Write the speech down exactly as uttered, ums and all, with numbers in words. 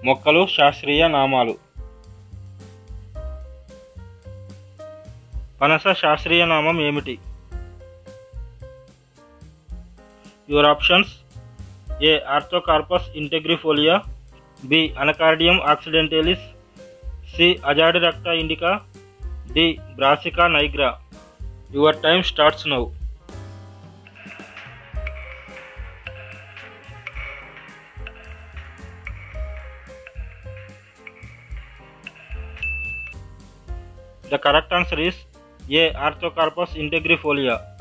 మొక్కలు శాస్త్రీయ నామాలు. పనస శాస్త్రీయ నామం ఏమిటి? Your options: A Artocarpus integrifolia, B Anacardium occidentale, C Azadirachta indica, D Brassica nigra. Your time starts now. The correct answer is A. Artocarpus integrifolia.